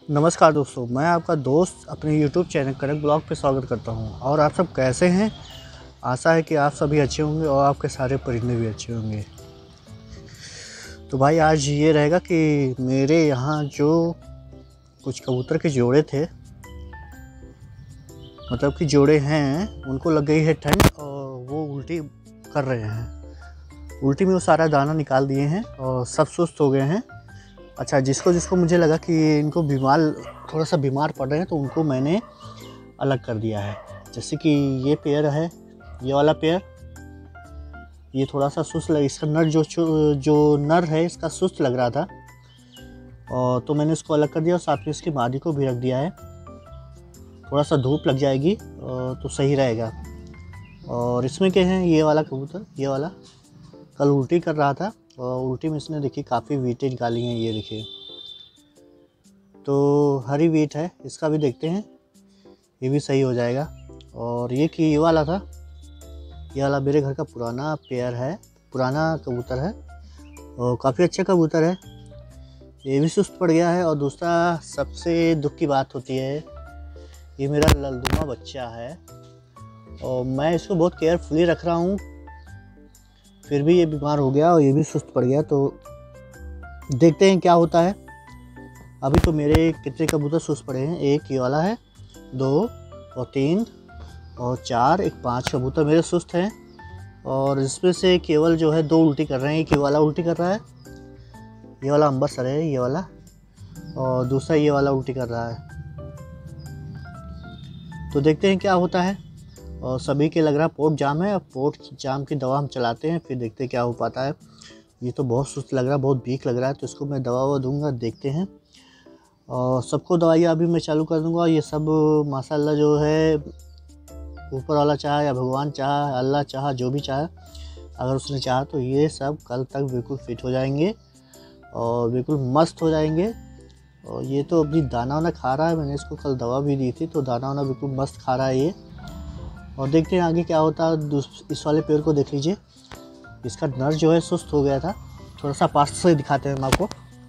नमस्कार दोस्तों, मैं आपका दोस्त अपने YouTube चैनल कनक ब्लॉग पे स्वागत करता हूं। और आप सब कैसे हैं? आशा है कि आप सभी अच्छे होंगे और आपके सारे परिंदे भी अच्छे होंगे। तो भाई आज ये रहेगा कि मेरे यहाँ जो कुछ कबूतर के जोड़े थे, मतलब कि जोड़े हैं, उनको लग गई है ठंड और वो उल्टी कर रहे हैं। उल्टी में वो सारा दाना निकाल दिए हैं और सब सुस्त हो गए हैं। अच्छा, जिसको मुझे लगा कि इनको थोड़ा सा बीमार पड़ रहे हैं तो उनको मैंने अलग कर दिया है। जैसे कि ये पेयर है, ये वाला पेयर, ये थोड़ा सा सुस्त लग, इसका नर जो नर है इसका सुस्त लग रहा था और तो मैंने इसको अलग कर दिया और साथ में इसकी मादी को भी रख दिया है। थोड़ा सा धूप लग जाएगी तो सही रहेगा। और इसमें क्या है, ये वाला कबूतर, ये वाला कल उल्टी कर रहा था और उल्टी में इसने देखिए काफ़ी वीटें निकाली हैं। ये देखिए, तो हरी वीट है, इसका भी देखते हैं, ये भी सही हो जाएगा। और ये वाला था, ये वाला मेरे घर का पुराना पेयर है, पुराना कबूतर है और काफ़ी अच्छा कबूतर है। ये भी सुस्त पड़ गया है। और दूसरा सबसे दुख की बात होती है, ये मेरा ललदुमा बच्चा है और मैं इसको बहुत केयरफुली रख रहा हूँ, फिर भी ये बीमार हो गया और ये भी सुस्त पड़ गया। तो देखते हैं क्या होता है। अभी तो मेरे कितने कबूतर सुस्त पड़े हैं, एक ये वाला है, 2 और 3 और 4, एक 5 कबूतर मेरे सुस्त हैं। और इसमें से केवल जो है 2 उल्टी कर रहे हैं। एक ये वाला उल्टी कर रहा है, ये वाला अंबरसर है ये वाला, और दूसरा ये वाला उल्टी कर रहा है। तो देखते हैं क्या होता है। और सभी के लग रहा है पोट जाम है। अब पोट जाम की दवा हम चलाते हैं, फिर देखते हैं क्या हो पाता है। ये तो बहुत सुस्त लग रहा है, बहुत वीक लग रहा है, तो इसको मैं दवा दूंगा, देखते हैं। और सबको दवाइयाँ अभी मैं चालू कर दूंगा। ये सब माशाल्लाह जो है, ऊपर वाला चाहा या भगवान चाहा, अल्लाह चाहा, जो भी चाहा, अगर उसने चाहा तो ये सब कल तक बिल्कुल फिट हो जाएंगे और बिल्कुल मस्त हो जाएंगे। और ये तो अभी दाना वाना खा रहा है, मैंने इसको कल दवा भी दी थी, तो दाना वाना बिल्कुल मस्त खा रहा है ये। और देखते हैं आगे क्या होता है। इस वाले पेड़ को देख लीजिए, इसका नर जो है सुस्त हो गया था। थोड़ा सा पास से दिखाते हैं हम आपको।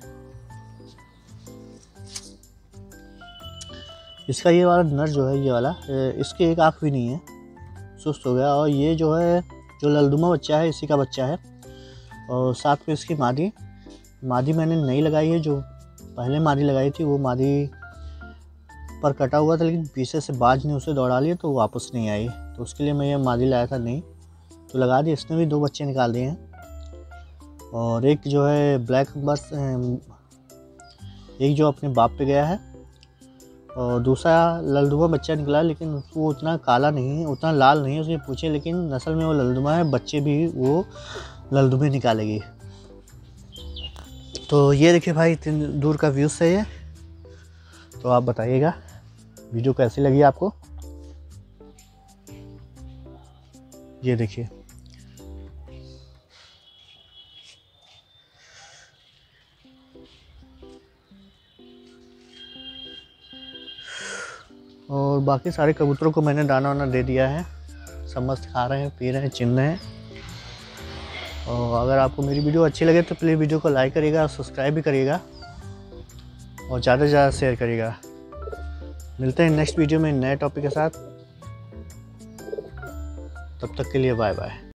इसका ये वाला नर जो है, ये वाला, इसके एक आँख भी नहीं है, सुस्त हो गया। और ये जो है, जो ललदुमा बच्चा है, इसी का बच्चा है। और साथ में इसकी मादी मैंने नहीं लगाई है, जो पहले मादी लगाई थी वो मादी पर कटा हुआ था, लेकिन पीछे से बाज ने उसे दौड़ा लिया तो वापस नहीं आई, तो उसके लिए मैं ये मादी लाया था नहीं, तो लगा दी। इसने भी 2 बच्चे निकाल दिए हैं। और एक जो है ब्लैक बस, एक जो अपने बाप पे गया है, और दूसरा ललदुमा बच्चा निकला, लेकिन वो उतना काला नहीं है, उतना लाल नहीं है उसके पूछे, लेकिन नस्ल में वो ललदुमा है, बच्चे भी वो ललदुमे निकालेगी। तो ये देखिए भाई, इतनी दूर का व्यूज़ है ये। तो आप बताइएगा वीडियो कैसी लगी आपको। ये देखिए, और बाकी सारे कबूतरों को मैंने दाना वाना दे दिया है, सब मस्त खा रहे हैं, पी रहे हैं, चिन रहे हैं। और अगर आपको मेरी वीडियो अच्छी लगे तो प्लीज़ वीडियो को लाइक करिएगा, सब्सक्राइब भी करिएगा और ज़्यादा से ज़्यादा शेयर करिएगा। मिलते हैं नेक्स्ट वीडियो में नए टॉपिक के साथ, तब तक के लिए बाय बाय।